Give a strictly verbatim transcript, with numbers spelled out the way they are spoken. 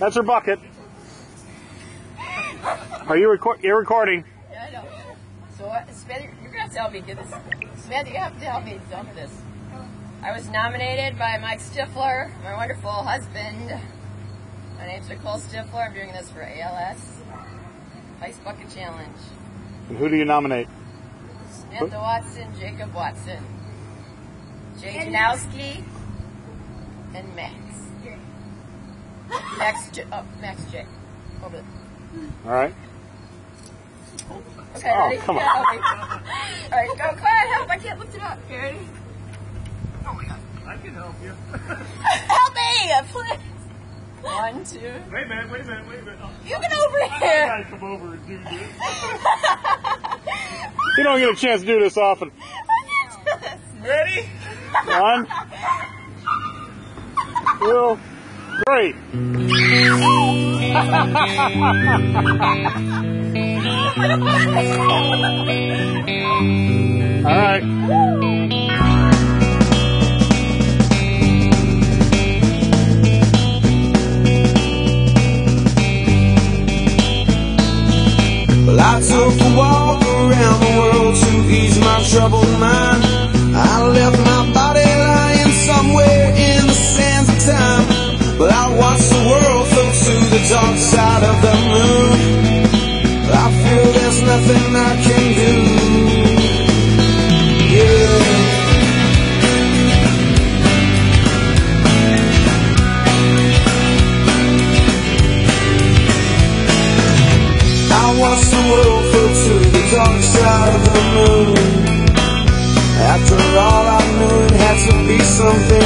That's her bucket. Are you record? You're recording. Yeah, I know. So, uh, Samantha, you're gonna have to help me get this. Samantha, you have to help me dump this. I was nominated by Mike Stiffler, my wonderful husband. My name's Nicole Stiffler. I'm doing this for A L S Ice Bucket Challenge. And who do you nominate? Samantha Watson, Jacob Watson, Jay Janowski, and Max. Max J. Oh, Max J. Over there. All right. Okay, oh, ready? come on. All right, go. Come on, help. I can't lift it up. You ready? Oh my God. I can help you. Help me, please. One, two. Wait a minute, wait a minute, wait a minute. Oh. You get over I, here. I gotta come over and do this. You don't get a chance to do this often. Ready? One, two, three. All right. Well, I took a walk around the world to ease my troubled mind. I left my body lying somewhere in the sands of time. But I watched the world float to the dark side of the moon. I feel there's nothing I can do. Yeah. I watched the world float to the dark side of the moon. After all I knew, it had to be something